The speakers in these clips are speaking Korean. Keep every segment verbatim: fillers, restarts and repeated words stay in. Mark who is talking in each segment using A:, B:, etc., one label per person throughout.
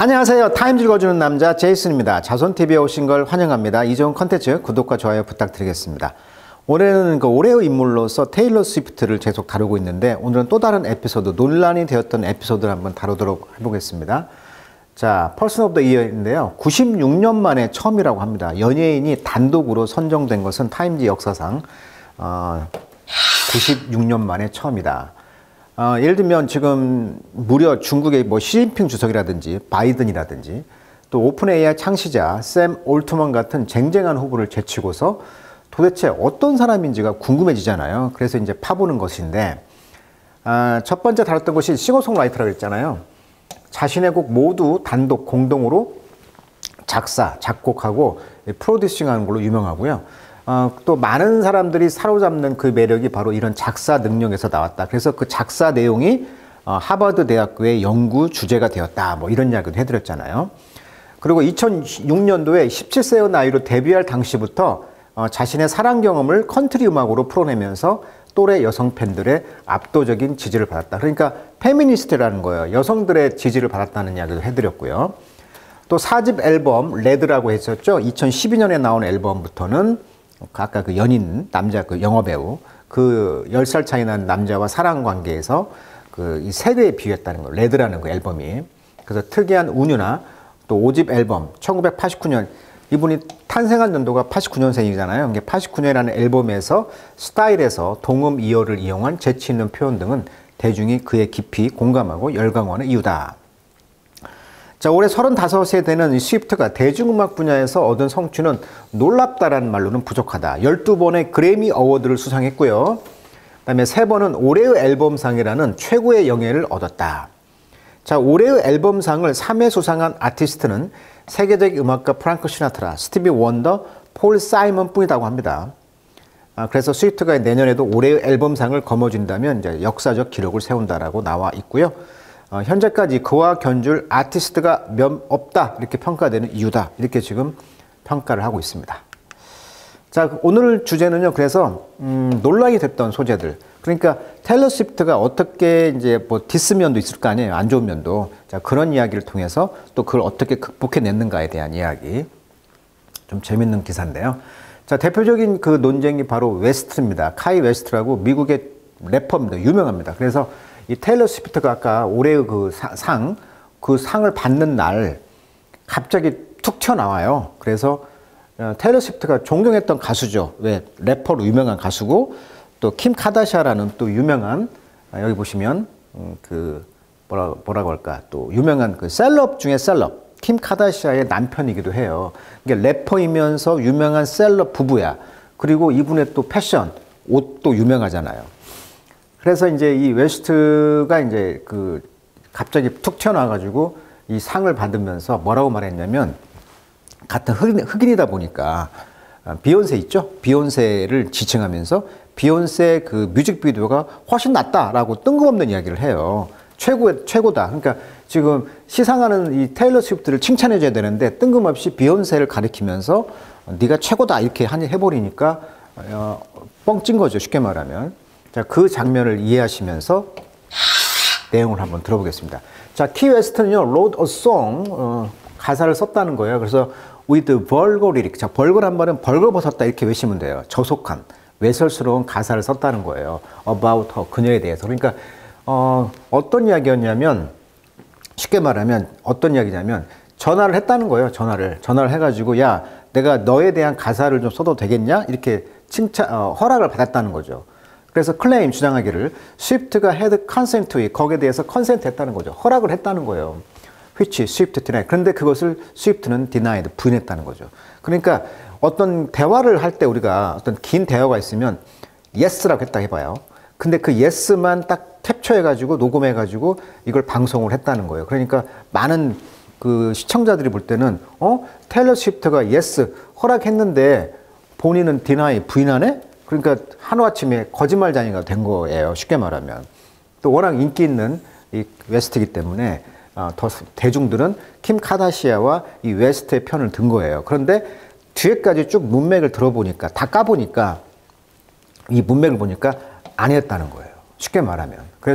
A: 안녕하세요. 타임즈 읽어주는 남자 제이슨입니다. 자손티비에 오신 걸 환영합니다. 이 좋은 컨텐츠 구독과 좋아요 부탁드리겠습니다. 올해는 그 올해의 인물로서 테일러 스위프트를 계속 다루고 있는데 오늘은 또 다른 에피소드, 논란이 되었던 에피소드를 한번 다루도록 해보겠습니다. 자, 퍼슨 오브 더 이어인데요. 구십육 년 만에 처음이라고 합니다. 연예인이 단독으로 선정된 것은 타임즈 역사상 어, 구십육 년 만에 처음이다. 어, 예를 들면 지금 무려 중국의 뭐 시진핑 주석이라든지 바이든이라든지 또 오픈 에이아이 창시자 샘 올트먼 같은 쟁쟁한 후보를 제치고서 도대체 어떤 사람인지가 궁금해지잖아요. 그래서 이제 파보는 것인데 아, 첫 번째 다뤘던 것이 싱어송라이터라고 했잖아요. 자신의 곡 모두 단독 공동으로 작사, 작곡하고 프로듀싱하는 걸로 유명하고요. 어, 또 많은 사람들이 사로잡는 그 매력이 바로 이런 작사 능력에서 나왔다. 그래서 그 작사 내용이 어, 하버드 대학교의 연구 주제가 되었다. 뭐 이런 이야기도 해드렸잖아요. 그리고 이천육 년도에 십칠 세의 나이로 데뷔할 당시부터 어, 자신의 사랑 경험을 컨트리 음악으로 풀어내면서 또래 여성 팬들의 압도적인 지지를 받았다. 그러니까 페미니스트라는 거예요. 여성들의 지지를 받았다는 이야기도 해드렸고요. 또 사 집 앨범 레드라고 했었죠. 이천십이 년에 나온 앨범부터는 아까 그 연인 남자 그 영화 배우 그 열 살 차이 난 남자와 사랑 관계에서 그 이 세대에 비유했다는 거 레드라는 그 앨범이. 그래서 특이한 운유나 또 오 집 앨범 천구백팔십구 년 이분이 탄생한 연도가 팔십구 년생이잖아요. 이게 팔십구 년이라는 앨범에서 스타일에서 동음 이어를 이용한 재치 있는 표현 등은 대중이 그에 깊이 공감하고 열광하는 이유다. 자, 올해 서른다섯 세 되는 스위프트가 대중음악 분야에서 얻은 성취는 놀랍다라는 말로는 부족하다. 열두 번의 그래미 어워드를 수상했고요. 그 다음에 세 번은 올해의 앨범상이라는 최고의 영예를 얻었다. 자, 올해의 앨범상을 삼 회 수상한 아티스트는 세계적 음악가 프랑크 시나트라, 스티비 원더, 폴 사이먼 뿐이라고 합니다. 아, 그래서 스위프트가 내년에도 올해의 앨범상을 거머쥔다면 이제 역사적 기록을 세운다라고 나와 있고요. 어, 현재까지 그와 견줄 아티스트가 몇 없다 이렇게 평가되는 이유다 이렇게 지금 평가를 하고 있습니다. 자, 오늘 주제는요. 그래서 음, 논란이 됐던 소재들. 그러니까 테일러 스위프트가 어떻게 이제 뭐 디스 면도 있을 거 아니에요. 안 좋은 면도. 자, 그런 이야기를 통해서 또 그걸 어떻게 극복해냈는가에 대한 이야기. 좀 재밌는 기사인데요. 자, 대표적인 그 논쟁이 바로 웨스트입니다. 카이 웨스트라고 미국의 래퍼입니다. 유명합니다. 그래서 이 테일러 스위프트가 아까 올해의 그 상, 그 상을 받는 날 갑자기 툭 튀어나와요. 그래서 테일러 스위프트가 존경했던 가수죠. 왜? 래퍼로 유명한 가수고 또 킴 카다시아라는 또 유명한 여기 보시면 음, 그 뭐라 뭐라고 할까 또 유명한 그 셀럽 중에 셀럽 킴 카다시아의 남편이기도 해요. 이게 래퍼이면서 유명한 셀럽 부부야. 그리고 이분의 또 패션 옷도 유명하잖아요. 그래서 이제 이 웨스트가 이제 그 갑자기 툭 튀어나와가지고 이 상을 받으면서 뭐라고 말했냐면 같은 흑인, 흑인이다 보니까 비욘세 있죠? 비욘세를 지칭하면서 비욘세 그 뮤직비디오가 훨씬 낫다라고 뜬금없는 이야기를 해요. 최고, 최고다. 그러니까 지금 시상하는 이 테일러 스위프트를 칭찬해줘야 되는데 뜬금없이 비욘세를 가리키면서 네가 최고다 이렇게 해버리니까 어, 뻥찐 거죠. 쉽게 말하면. 자, 그 장면을 이해하시면서 내용을 한번 들어보겠습니다. 자, 키 웨스트는요, wrote a song, 어, 가사를 썼다는 거예요. 그래서 with vulgar lyric. 자, 벌거란 말은 벌거벗었다 이렇게 외시면 돼요. 저속한, 외설스러운 가사를 썼다는 거예요. about her, 그녀에 대해서. 그러니까, 어, 어떤 이야기였냐면, 쉽게 말하면 어떤 이야기냐면, 전화를 했다는 거예요. 전화를. 전화를 해가지고, 야, 내가 너에 대한 가사를 좀 써도 되겠냐? 이렇게 칭찬, 어, 허락을 받았다는 거죠. 그래서 클레임 주장하기를 스위프트가 had consent to it, 거기에 대해서 컨센트 했다는 거죠. 허락을 했다는 거예요. which 스위프트 denied. 그런데 그것을 스위프트는 denied, 부인했다는 거죠. 그러니까 어떤 대화를 할 때 우리가 어떤 긴 대화가 있으면 yes라고 했다 해봐요. 근데 그 yes만 딱 캡처해가지고 녹음해가지고 이걸 방송을 했다는 거예요. 그러니까 많은 그 시청자들이 볼 때는 어? 테일러 스위프트가 yes 허락했는데 본인은 deny, 부인하네? 그러니까 하루아침에 거짓말쟁이가 된 거예요. 쉽게 말하면. 또 워낙 인기 있는 이 웨스트이기 때문에 어, 더 대중들은 킴 카다시아와 이 웨스트의 편을 든 거예요. 그런데 뒤에까지 쭉 문맥을 들어보니까 다 까보니까 이 문맥을 보니까 아니었다는 거예요. 쉽게 말하면. 그래서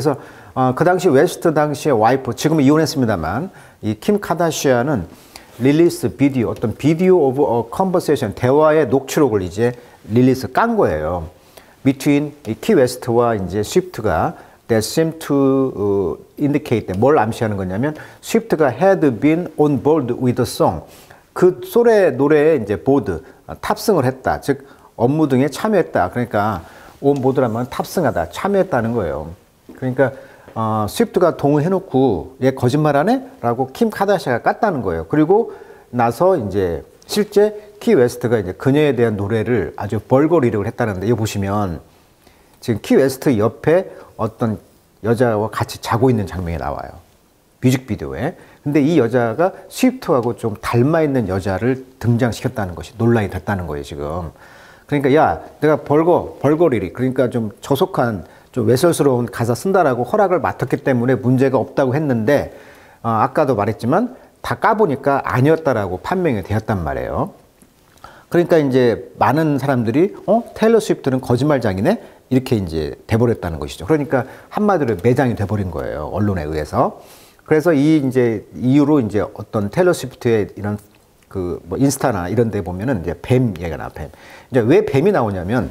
A: 어, 그 당시 웨스트 당시의 와이프, 지금은 이혼했습니다만 이 킴 카다시안은 릴리스 비디오, 어떤 비디오 오브 어 컨버세이션, 대화의 녹취록을 이제 릴리스 깐 거예요. Between 키 웨스트와 이제 스위프트가 that seemed to uh, indicate that 뭘 암시하는 거냐면 스위프트가 had been on board with the song. 그 소래 노래에 이제 보드 탑승을 했다. 즉 업무 등에 참여했다. 그러니까 on board라면 탑승하다, 참여했다는 거예요. 그러니까 어, 스위프트가 동의해놓고 얘 거짓말하네? 라고 킴 카다시아가 깠다는 거예요. 그리고 나서 이제 실제 키 웨스트가 이제 그녀에 대한 노래를 아주 벌거리력을 했다는데, 이거 보시면 지금 키 웨스트 옆에 어떤 여자와 같이 자고 있는 장면이 나와요. 뮤직비디오에. 근데 이 여자가 스위프트하고 좀 닮아있는 여자를 등장시켰다는 것이 논란이 됐다는 거예요, 지금. 그러니까 야, 내가 벌거, 벌거리리, 그러니까 좀 저속한 좀 외설스러운 가사 쓴다라고 허락을 맡았기 때문에 문제가 없다고 했는데, 어, 아까도 말했지만 다 까보니까 아니었다라고 판명이 되었단 말이에요. 그러니까 이제 많은 사람들이 어? 테일러 스위프트는 거짓말장이네? 이렇게 이제 돼버렸다는 것이죠. 그러니까 한마디로 매장이 돼버린 거예요, 언론에 의해서. 그래서 이 이제 이후로 이제 어떤 테일러 스위프트의 이런 그 뭐 인스타나 이런 데 보면은 이제 뱀 얘기가 나와, 뱀. 이제 왜 뱀이 나오냐면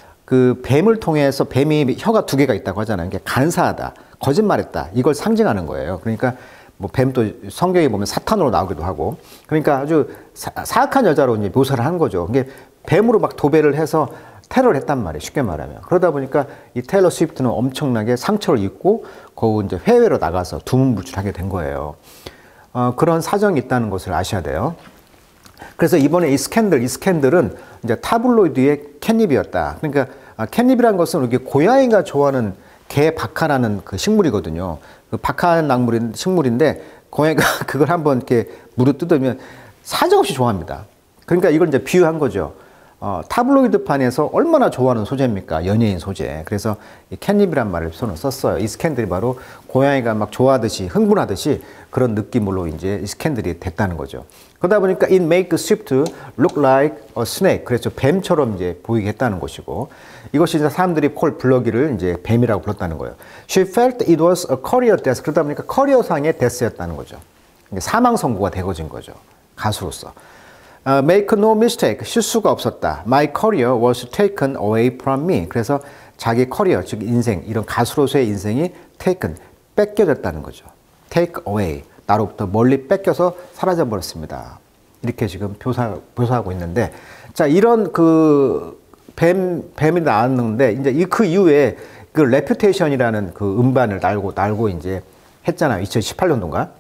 A: 그 뱀을 통해서, 뱀이 혀가 두 개가 있다고 하잖아요. 이게 간사하다, 거짓말했다, 이걸 상징하는 거예요. 그러니까 뭐 뱀도 성경에 보면 사탄으로 나오기도 하고, 그러니까 아주 사, 사악한 여자로 이제 묘사를 한 거죠. 이게 뱀으로 막 도배를 해서 테러를 했단 말이에요, 쉽게 말하면. 그러다 보니까 이 테일러 스위프트는 엄청나게 상처를 입고 그 이제 해외로 나가서 두문불출하게 된 거예요. 어, 그런 사정이 있다는 것을 아셔야 돼요. 그래서 이번에 이 스캔들, 이 스캔들은 이제 타블로이드의 캣닙이었다. 그러니까 아, 캣닙이라는 것은 이렇게 고양이가 좋아하는 개 박하라는 그 식물이거든요. 그 박하 낙물인 식물인데 고양이가 그걸 한번 이렇게 무릎 뜯으면 사정없이 좋아합니다. 그러니까 이걸 이제 비유한 거죠. 어, 타블로이드판에서 얼마나 좋아하는 소재입니까? 연예인 소재. 그래서 이 캣닙이란 말을 손을 썼어요. 이 스캔들이 바로 고양이가 막 좋아하듯이, 흥분하듯이 그런 느낌으로 이제 이 스캔들이 됐다는 거죠. 그러다 보니까 it make Swift look like a snake. 그래서 뱀처럼 이제 보이게 했다는 것이고, 이것이 이제 사람들이 콜 불러기를 이제 뱀이라고 불렀다는 거예요. She felt it was a career death. 그러다 보니까 커리어상의 데스였다는 거죠. 사망 선고가 되어진 거죠, 가수로서. Uh, make no mistake, 실수가 없었다. My career was taken away from me. 그래서 자기 커리어, 즉 인생, 이런 가수로서의 인생이 taken, 뺏겨졌다는 거죠. take away, 나로부터 멀리 뺏겨서 사라져 버렸습니다. 이렇게 지금 묘사, 묘사하고 있는데, 자, 이런 그 뱀, 뱀이 나왔는데, 이제 이 그 이후에 그 레퓨테이션이라는 그 음반을 날고, 날고 이제 했잖아요. 이천십팔 년도인가?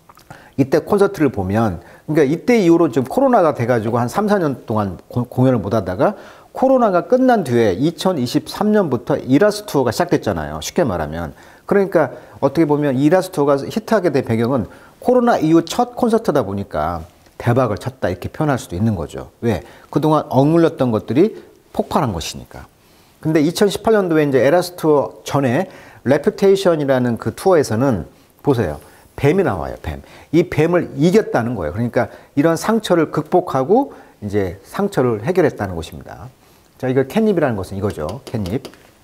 A: 이때 콘서트를 보면, 그러니까 이때 이후로 지금 코로나가 돼가지고 한 삼, 사 년 동안 고, 공연을 못 하다가 코로나가 끝난 뒤에 이천이십삼 년부터 이라스 투어가 시작됐잖아요, 쉽게 말하면. 그러니까 어떻게 보면 이라스 투어가 히트하게 된 배경은 코로나 이후 첫 콘서트다 보니까 대박을 쳤다, 이렇게 표현할 수도 있는 거죠. 왜? 그동안 억눌렸던 것들이 폭발한 것이니까. 근데 이천십팔 년도에 이제 에라스 투어 전에 레퓨테이션이라는 그 투어에서는 보세요, 뱀이 나와요, 뱀. 이 뱀을 이겼다는 거예요. 그러니까 이런 상처를 극복하고 이제 상처를 해결했다는 것입니다. 자, 이거 캣닙이라는 것은 이거죠, 캣닙.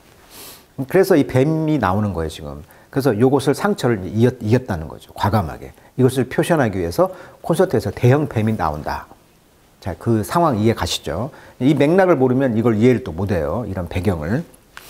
A: 그래서 이 뱀이 나오는 거예요, 지금. 그래서 이것을 상처를 이겼, 이겼다는 거죠, 과감하게. 이것을 표현하기 위해서 콘서트에서 대형 뱀이 나온다. 자, 그 상황 이해 가시죠? 이 맥락을 모르면 이걸 이해를 또 못해요, 이런 배경을.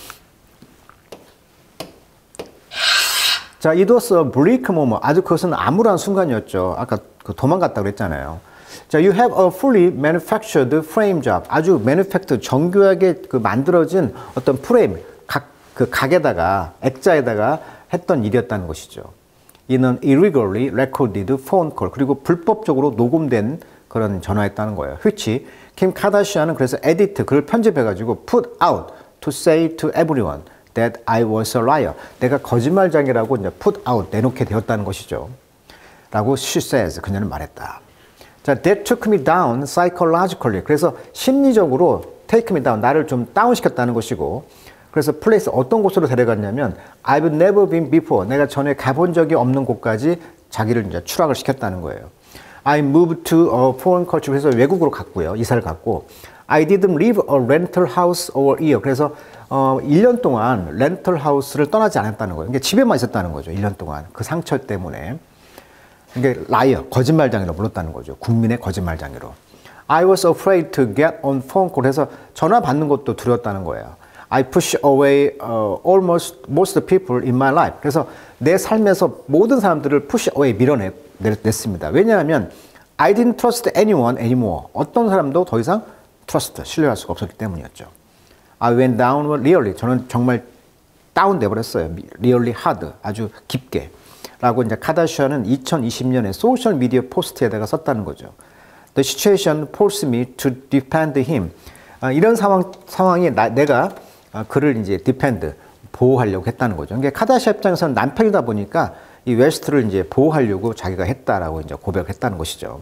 A: 자, it was a bleak moment. 아주 그것은 암울한 순간이었죠. 아까 그 도망갔다고 그랬잖아요. 자, you have a fully manufactured frame job. 아주 manufactured, 정교하게 그 만들어진 어떤 프레임, 각, 그 각에다가, 액자에다가 했던 일이었다는 것이죠. 이는 illegally recorded phone call. 그리고 불법적으로 녹음된 그런 전화였다는 거예요. which 킴 카다시안은 그래서 edit, 그걸 편집해가지고 put out to say to everyone that I was a liar. 내가 거짓말장이라고 이제 put out, 내놓게 되었다는 것이죠. 라고 she says, 그녀는 말했다. 자, that took me down psychologically. 그래서 심리적으로 take me down, 나를 좀 다운시켰다는 것이고, 그래서 place, 어떤 곳으로 데려갔냐면 I've never been before. 내가 전에 가본 적이 없는 곳까지 자기를 이제 추락을 시켰다는 거예요. I moved to a foreign culture. 그래서 외국으로 갔고요. 이사를 갔고, I didn't leave a rental house over a year. 그래서 어, 일 년 동안 렌털 하우스를 떠나지 않았다는 거예요. 그러니까 집에만 있었다는 거죠. 일 년 동안. 그 상처 때문에. 그러니까 라이어, 거짓말장애로 불렀다는 거죠. 국민의 거짓말장애로. I was afraid to get on phone call. 해서 전화 받는 것도 두려웠다는 거예요. I push away uh, almost most people in my life. 그래서 내 삶에서 모든 사람들을 push away 밀어냈습니다. 왜냐하면 I didn't trust anyone anymore. 어떤 사람도 더 이상 trust, 신뢰할 수가 없었기 때문이었죠. I went down really. 저는 정말 다운돼 버렸어요. Really hard. 아주 깊게. 라고 이제 카다시안은 이천이십 년에 소셜 미디어 포스트에다가 썼다는 거죠. The situation forced me to defend him. 아, 이런 상황, 상황에 나, 내가 아, 그를 이제 defend, 보호하려고 했다는 거죠. 그러니까 카다시안 입장에서는 남편이다 보니까 이 웨스트를 이제 보호하려고 자기가 했다라고 이제 고백했다는 것이죠.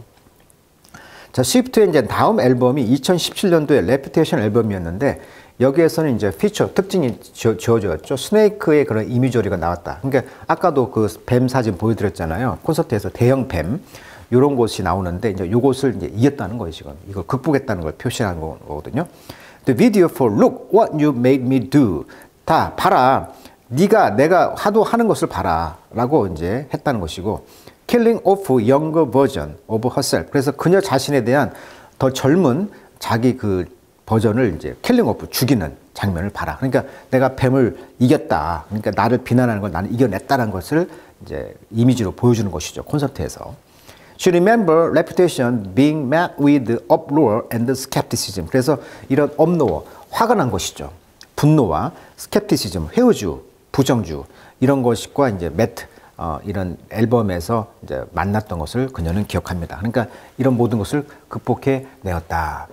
A: 자, 스위프트의 이제 다음 앨범이 이천십칠 년도에 레퓨테이션 앨범이었는데 여기에서는 이제 피처 특징이 지어졌죠. 스네이크의 그런 이미저리가 나왔다. 그러니까 아까도 그 뱀 사진 보여드렸잖아요. 콘서트에서 대형 뱀 이런 곳이 나오는데 이제 이것을 이제 이겼다는 거예요. 지금 이걸 극복했다는 걸 표시하는 거거든요. The video for Look What You Made Me Do. 다 봐라. 네가 내가 하도 하는 것을 봐라라고 이제 했다는 것이고, Killing off younger version of herself. 그래서 그녀 자신에 대한 더 젊은 자기 그 버전을 이제 킬링 오프, 죽이는 장면을 봐라. 그러니까 내가 뱀을 이겼다. 그러니까 나를 비난하는 걸 나는 이겨냈다는 것을 이제 이미지로 보여주는 것이죠. 콘서트에서. She remember reputation being met with uproar and skepticism. 그래서 이런 업로어, 화가 난 것이죠. 분노와 skepticism, 회의주, 부정주 이런 것과 이제 met 어, 이런 앨범에서 이제 만났던 것을 그녀는 기억합니다. 그러니까 이런 모든 것을 극복해 내었다.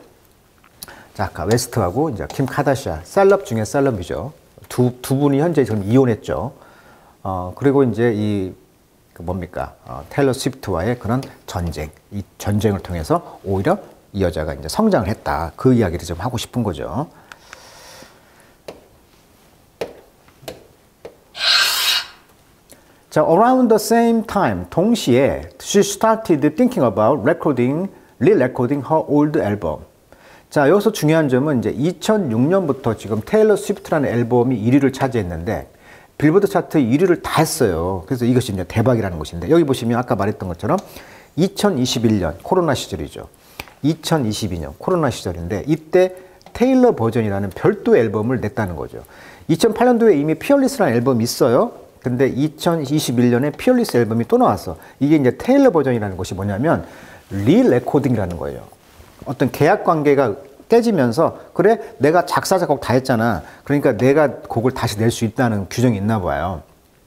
A: 자, 아까 웨스트하고 이제 킴 카다시안, 셀럽 중에 셀럽이죠. 두, 두 분이 현재 지금 이혼했죠. 어, 그리고 이제 이, 그 뭡니까, 어, 테일러 스위프트와의 그런 전쟁, 이 전쟁을 통해서 오히려 이 여자가 이제 성장을 했다. 그 이야기를 좀 하고 싶은 거죠. 자, around the same time, 동시에 she started thinking about recording, re-recording her old album. 자, 여기서 중요한 점은 이제 이천육 년부터 지금 테일러 스위프트라는 앨범이 일 위를 차지했는데 빌보드 차트 일 위를 다 했어요. 그래서 이것이 이제 대박이라는 것인데 여기 보시면 아까 말했던 것처럼 이천이십일 년 코로나 시절이죠. 이천이십이 년 코로나 시절인데 이때 테일러 버전이라는 별도의 앨범을 냈다는 거죠. 이천팔 년도에 이미 피어리스라는 앨범이 있어요. 근데 이천이십일 년에 피어리스 앨범이 또 나왔어. 이게 이제 테일러 버전이라는 것이 뭐냐면 리레코딩이라는 거예요. 어떤 계약 관계가 깨지면서 그래 내가 작사 작곡 다 했잖아. 그러니까 내가 곡을 다시 낼 수 있다는 규정이 있나 봐요.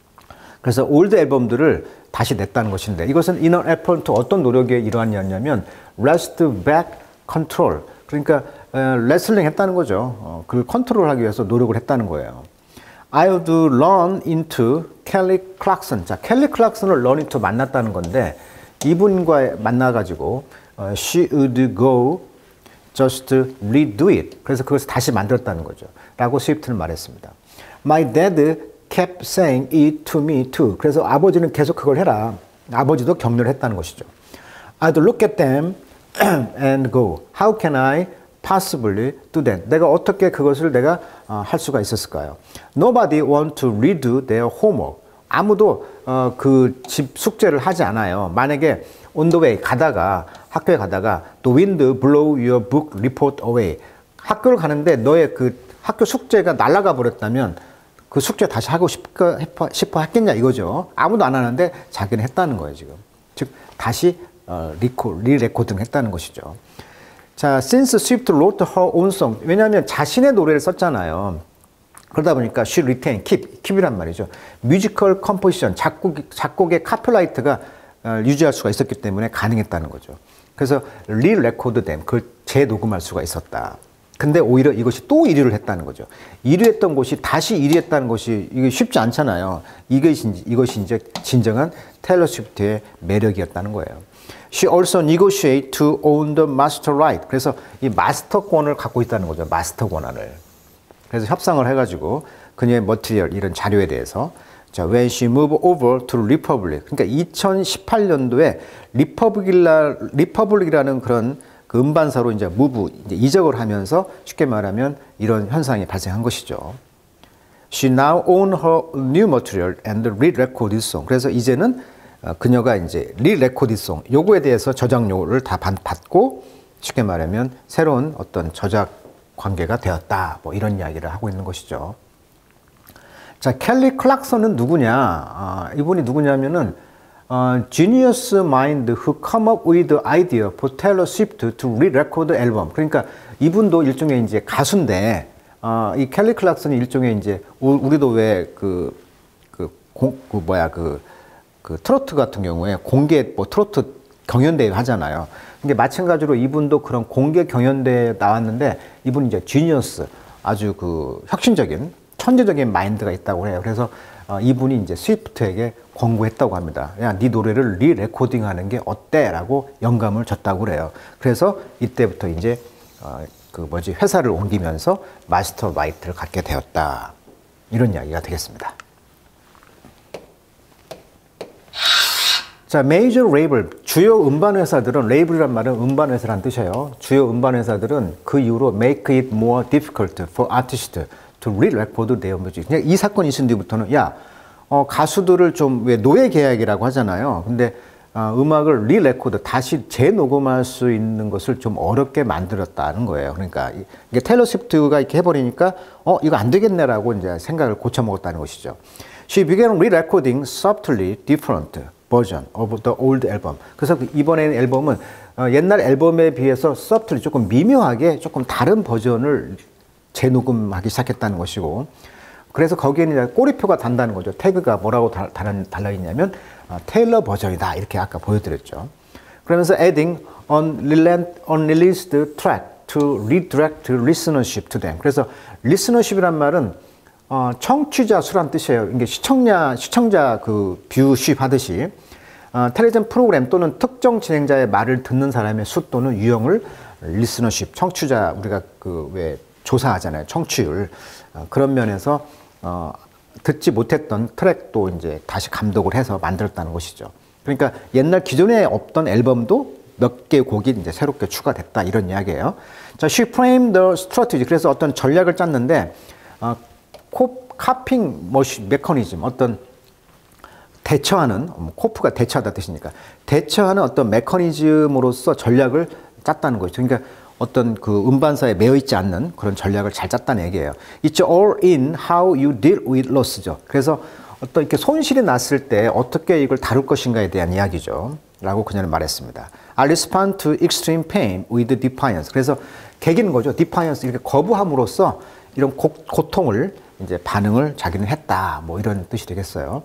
A: 그래서 올드 앨범들을 다시 냈다는 것인데 이것은 in an effort to 어떤 노력의 일환이었냐면 wrest back control. 그러니까 어, 레슬링 했다는 거죠. 어, 그걸 컨트롤하기 위해서 노력을 했다는 거예요. I would run into Kelly Clarkson. 자, 켈리 클락슨을 run into 만났다는 건데 이분과 만나가지고 어, she would go just redo it. 그래서 그것을 다시 만들었다는 거죠. 라고 스위프트는 말했습니다. My dad kept saying it to me too. 그래서 아버지는 계속 그걸 해라. 아버지도 격려를 했다는 것이죠. I'd look at them and go. How can I possibly do that? 내가 어떻게 그것을 내가 어, 할 수가 있었을까요? Nobody want to redo their homework. 아무도 어, 그 집 숙제를 하지 않아요. 만약에 on the way 가다가 학교에 가다가 the wind blow your book report away. 학교를 가는데 너의 그 학교 숙제가 날아가 버렸다면 그 숙제 다시 하고 싶어, 싶어 했겠냐 이거죠. 아무도 안 하는데 자기는 했다는 거예요 지금. 즉 다시 어, 리코, 리레코딩 했다는 것이죠. 자, since Swift wrote her own song. 왜냐하면 자신의 노래를 썼잖아요. 그러다 보니까 she retain, keep, keep이란 말이죠. 뮤지컬 컴포지션, 작곡, 작곡의 카피라이트가 어, 유지할 수가 있었기 때문에 가능했다는 거죠. 그래서 리레코드된, 그걸 재녹음할 수가 있었다. 근데 오히려 이것이 또 일 위를 했다는 거죠. 일 위 했던 것이 다시 일 위 했다는 것이 이게 쉽지 않잖아요. 이것이, 이것이 이제 진정한 테일러 스위프트의 매력이었다는 거예요. She also negotiate to own the master right. 그래서 이 마스터권을 갖고 있다는 거죠. 마스터 권한을. 그래서 협상을 해가지고 그녀의 머티리얼 이런 자료에 대해서 자, when she moved over to Republic. 그러니까 이천십팔 년도에 리퍼블릭이라, 리퍼블릭이라는 그런 그 음반사로 이제 무브, 이제 이적을 하면서 쉽게 말하면 이런 현상이 발생한 것이죠. She now owned her new material and re-recorded song. 그래서 이제는 그녀가 이제 re-recorded song, 요거에 대해서 저작료를 다 받고 쉽게 말하면 새로운 어떤 저작 관계가 되었다. 뭐 이런 이야기를 하고 있는 것이죠. 자, 켈리 클락슨은 누구냐? 아, 이분이 누구냐면은 어, genius mind who come up with the idea for Taylor Swift to re-record the album. 그러니까 이분도 일종의 이제 가수인데, 어, 이 켈리 클락슨이 일종의 이제 우리도 왜 그 그 그, 그 뭐야 그 그 트로트 같은 경우에 공개 뭐 트로트 경연대회 하잖아요. 근데 마찬가지로 이분도 그런 공개 경연대회에 나왔는데 이분이 이제 지니어스, 아주 그 혁신적인 천재적인 마인드가 있다고 해요. 그래서 어, 이분이 이제 스위프트에게 권고했다고 합니다. 야, 네 노래를 리레코딩 하는 게 어때? 라고 영감을 줬다고 그래요. 그래서 이때부터 이제 어, 그 뭐지 회사를 옮기면서 마스터 라이트를 갖게 되었다. 이런 이야기가 되겠습니다. 자, 메이저 레이블, 주요 음반 회사들은, 레이블이란 말은 음반 회사란 뜻이에요. 주요 음반 회사들은 그 이후로 make it more difficult for artists to re-record their music. 그냥 이 사건이 있은 뒤부터는 야, 어, 가수들을 좀 왜 노예 계약이라고 하잖아요. 근데 어, 음악을 리레코드, 다시 재녹음할 수 있는 것을 좀 어렵게 만들었다는 거예요. 그러니까 이게 테일러 스위프트가 이렇게 해버리니까 어, 이거 안 되겠네라고 이제 생각을 고쳐먹었다는 것이죠. She began re-recording subtly different version of the old album. 그래서 이번에 앨범은 어, 옛날 앨범에 비해서 subtly 조금 미묘하게 조금 다른 버전을 재녹음하기 시작했다는 것이고, 그래서 거기에는 꼬리표가 단다는 거죠. 태그가 뭐라고 다, 달, 달라있냐면 어, 테일러 버전이다 이렇게 아까 보여드렸죠. 그러면서 adding unreleased track to redirect listenership to them. 그래서 listenership이란 말은 어, 청취자 수란 뜻이에요. 이게 시청자 시청자 그 뷰십 하듯이 어, 텔레비전 프로그램 또는 특정 진행자의 말을 듣는 사람의 수 또는 유형을 listenership, 청취자, 우리가 그 왜 조사하잖아요. 청취율. 어, 그런 면에서 어, 듣지 못했던 트랙도 이제 다시 감독을 해서 만들었다는 것이죠. 그러니까 옛날 기존에 없던 앨범도 몇 개 곡이 이제 새롭게 추가됐다 이런 이야기예요. 자, she framed the strategy. 그래서 어떤 전략을 짰는데 어, 코, 카핑 머신 메커니즘, 어떤 대처하는, 코프가 대처하다 뜻이니까 대처하는 어떤 메커니즘으로서 전략을 짰다는 거죠. 그러니까 어떤 그 음반사에 매여 있지 않는 그런 전략을 잘 짰다는 얘기예요. It's all in how you deal with loss죠. 그래서 어떤 이렇게 손실이 났을 때 어떻게 이걸 다룰 것인가에 대한 이야기죠. 라고 그녀는 말했습니다. I respond to extreme pain with defiance. 그래서 개기는 거죠. defiance, 이렇게 거부함으로써 이런 고, 고통을 이제 반응을 자기는 했다. 뭐 이런 뜻이 되겠어요.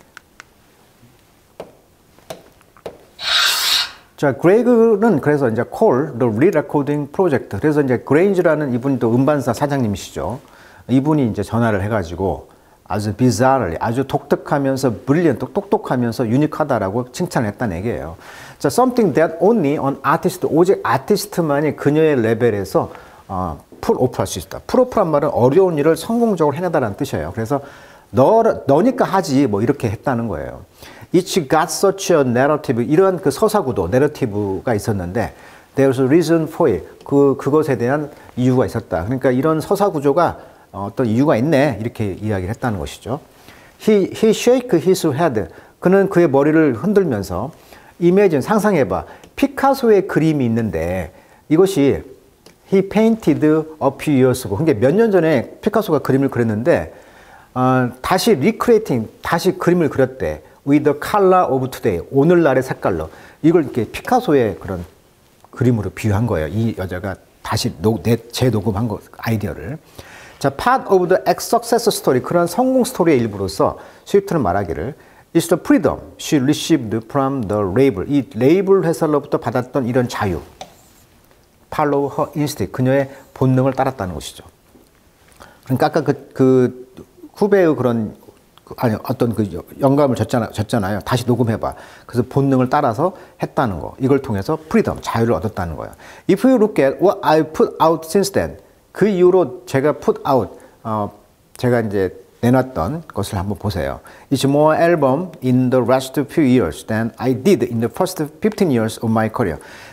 A: 자, 그레이그는 그래서 이제 call the re-recording project. 그래서 이제 그레인즈라는 이분이 또 음반사 사장님이시죠. 이분이 이제 전화를 해가지고 아주 bizarrely, 아주 독특하면서 brilliant, 똑똑하면서 유니크하다라고 칭찬했다는 얘기예요. 자, something that only an artist, 오직 아티스트만이 그녀의 레벨에서 어, 풀오프할 수 있다. 풀오프란 말은 어려운 일을 성공적으로 해내다라는 뜻이에요. 그래서 너, 너니까 하지 뭐 이렇게 했다는 거예요. It got such a narrative. 이러한 그 서사구도, 내러티브가 있었는데 there's a reason for it. 그, 그것에 대한 이유가 있었다. 그러니까 이런 서사구조가 어떤 이유가 있네. 이렇게 이야기를 했다는 것이죠. He, he shake his head. 그는 그의 머리를 흔들면서 imagine, 상상해봐. 피카소의 그림이 있는데 이것이 he painted a few years ago. 그러니까 몇 년 전에 피카소가 그림을 그렸는데 어, 다시 recreating, 다시 그림을 그렸대. with the color of today. 오늘날의 색깔로. 이걸 이렇게 피카소의 그런 그림으로 비유한 거예요. 이 여자가 다시 노, 내, 재녹음한 거, 아이디어를. 자, part of the success story. 그런 성공 스토리의 일부로서 스위프트는 말하기를 It's the freedom she received from the label. 이 레이블 회사로부터 받았던 이런 자유. Follow her instinct. 그녀의 본능을 따랐다는 것이죠. 그러니까 아까 그, 그 후배의 그런 아니 어떤 그 영감을 줬잖아, 줬잖아요. 다시 녹음해봐. 그래서 본능을 따라서 했다는 거. 이걸 통해서 freedom, 자유를 얻었다는 거예요. If you look at what I put out since then. 그 이후로 제가 put out, 어, 제가 이제 내놨던 것을 한번 보세요. It's more album in the last few years than I did in the first fifteen years of my career.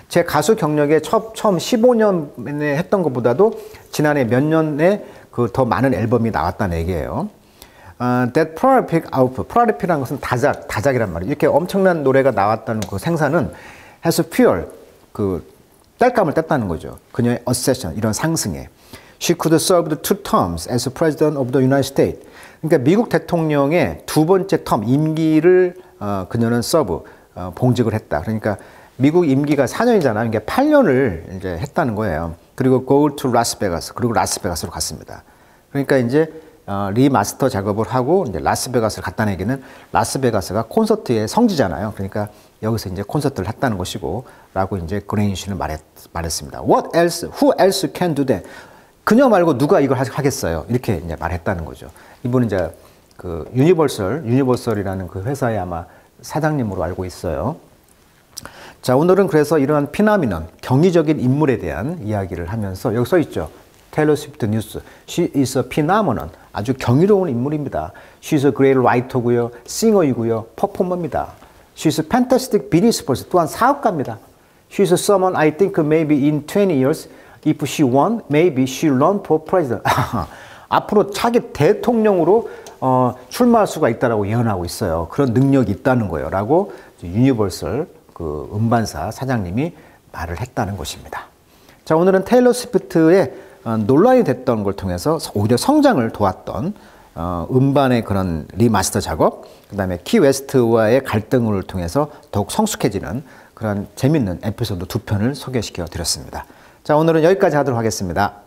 A: 제 가수 경력에 처, 처음 십오 년에 했던 것보다도 지난해 몇 년에 그 더 많은 앨범이 나왔다는 얘기예요. Uh, that prolific output, prolific이라는 것은 다작, 다작이란 말이에요. 이렇게 엄청난 노래가 나왔다는 그 생산은 has fuel, 그 땔감을 뗐다는 거죠. 그녀의 ascension, 이런 상승에. She could serve the two terms as president of the United States. 그러니까 미국 대통령의 두 번째 텀, 임기를 어, 그녀는 서브, 어, 봉직을 했다. 그러니까 미국 임기가 사 년이잖아요. 그러니까 팔 년을 이제 했다는 거예요. 그리고 go to 라스베가스, 그리고 라스베가스로 갔습니다. 그러니까 이제 어, 리마스터 작업을 하고 이제 라스베가스를 갔다는 얘기는 라스베가스가 콘서트의 성지잖아요. 그러니까 여기서 이제 콘서트를 했다는 것이고, 라고 이제 그레인쉬는 말했, 말했습니다. What else? Who else can do that? 그녀 말고 누가 이걸 하겠어요? 이렇게 이제 말했다는 거죠. 이분은 이제 그 유니버설, 유니버설이라는 그 회사의 아마 사장님으로 알고 있어요. 자, 오늘은 그래서 이러한 피나미넌, 경이적인 인물에 대한 이야기를 하면서 여기 써 있죠. 테일러 스위프트 뉴스. She is a phenomenon. 아주 경이로운 인물입니다. She is a great writer고요, 싱어이고요, 퍼포머입니다. She is a fantastic business person. 또한 사업가입니다. She is someone I think maybe in twenty years, if she won, maybe she'll run for president. 앞으로 차기 대통령으로 어, 출마할 수가 있다라고 예언하고 있어요. 그런 능력이 있다는 거예요. 라고 유니버설 그 음반사 사장님이 말을 했다는 것입니다. 자, 오늘은 테일러 스위프트의 어, 논란이 됐던 걸 통해서 오히려 성장을 도왔던 어, 음반의 그런 리마스터 작업, 그 다음에 키 웨스트와의 갈등을 통해서 더욱 성숙해지는 그런 재밌는 에피소드 두 편을 소개시켜 드렸습니다. 자, 오늘은 여기까지 하도록 하겠습니다.